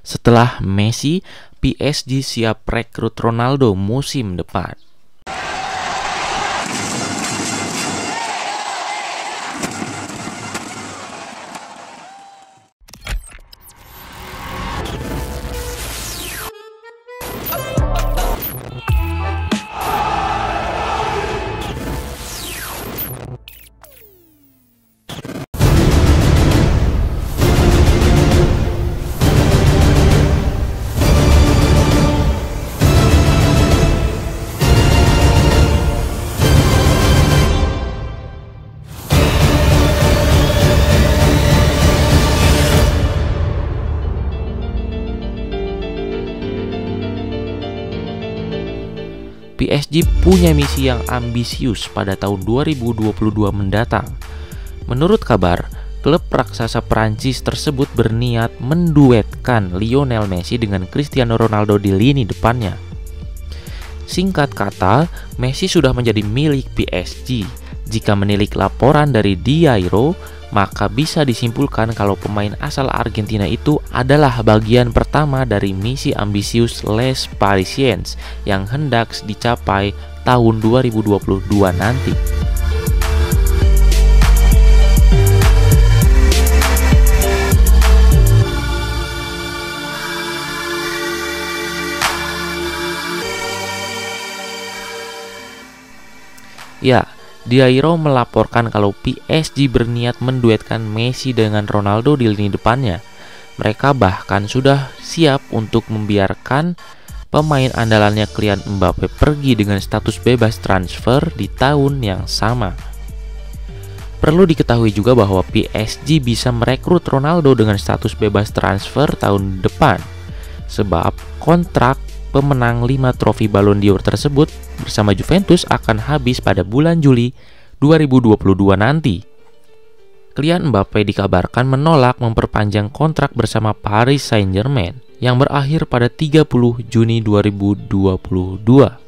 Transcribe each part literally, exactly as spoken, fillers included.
Setelah Messi, P S G siap rekrut Ronaldo musim depan. P S G punya misi yang ambisius pada tahun dua ribu dua puluh dua mendatang. Menurut kabar, klub raksasa Prancis tersebut berniat menduetkan Lionel Messi dengan Cristiano Ronaldo di lini depannya. Singkat kata, Messi sudah menjadi milik P S G. Jika menilik laporan dari Diario, maka bisa disimpulkan kalau pemain asal Argentina itu adalah bagian pertama dari misi ambisius Les Parisiens yang hendak dicapai tahun dua ribu dua puluh dua nanti. Ya, Diario melaporkan kalau P S G berniat menduetkan Messi dengan Ronaldo di lini depannya. Mereka bahkan sudah siap untuk membiarkan pemain andalannya Kylian Mbappe pergi dengan status bebas transfer di tahun yang sama. Perlu diketahui juga bahwa P S G bisa merekrut Ronaldo dengan status bebas transfer tahun depan, sebab kontrak pemenang lima trofi Ballon d'Or tersebut bersama Juventus akan habis pada bulan Juli dua ribu dua puluh dua nanti. Kylian Mbappe dikabarkan menolak memperpanjang kontrak bersama Paris Saint-Germain yang berakhir pada tiga puluh Juni dua ribu dua puluh dua.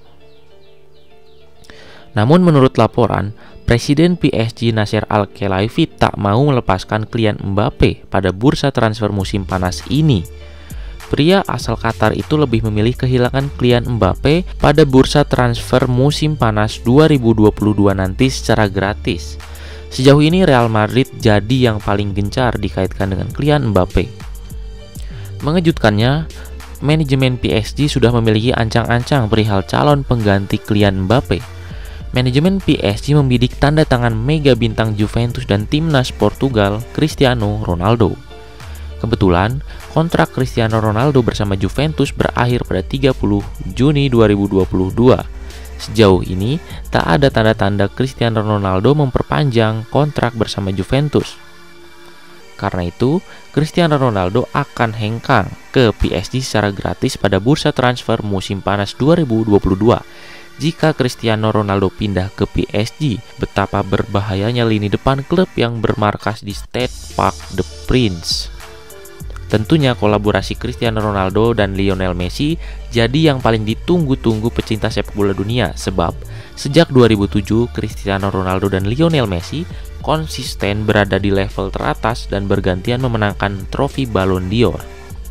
Namun menurut laporan, Presiden P S G Nasser Al-Khelaifi tak mau melepaskan Kylian Mbappe pada bursa transfer musim panas ini. Pria asal Qatar itu lebih memilih kehilangan Kylian Mbappe pada bursa transfer musim panas dua ribu dua puluh dua nanti secara gratis. Sejauh ini Real Madrid jadi yang paling gencar dikaitkan dengan Kylian Mbappe. Mengejutkannya, manajemen P S G sudah memiliki ancang-ancang perihal calon pengganti Kylian Mbappe. Manajemen P S G membidik tanda tangan mega bintang Juventus dan timnas Portugal, Cristiano Ronaldo. Kebetulan, kontrak Cristiano Ronaldo bersama Juventus berakhir pada tiga puluh Juni dua ribu dua puluh dua. Sejauh ini, tak ada tanda-tanda Cristiano Ronaldo memperpanjang kontrak bersama Juventus. Karena itu, Cristiano Ronaldo akan hengkang ke P S G secara gratis pada bursa transfer musim panas dua ribu dua puluh dua. Jika Cristiano Ronaldo pindah ke P S G, betapa berbahayanya lini depan klub yang bermarkas di Stade Parc des Princes. Tentunya kolaborasi Cristiano Ronaldo dan Lionel Messi jadi yang paling ditunggu-tunggu pecinta sepak bola dunia, sebab sejak dua ribu tujuh Cristiano Ronaldo dan Lionel Messi konsisten berada di level teratas dan bergantian memenangkan trofi Ballon d'Or.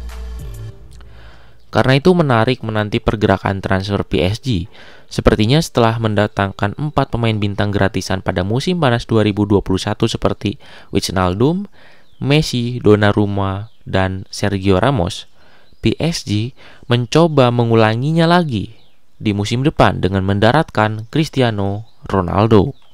Karena itu menarik menanti pergerakan transfer P S G. Sepertinya setelah mendatangkan empat pemain bintang gratisan pada musim panas dua ribu dua puluh satu seperti Wijnaldum, Messi, Donnarumma, dan Sergio Ramos, P S G mencoba mengulanginya lagi di musim depan dengan mendaratkan Cristiano Ronaldo.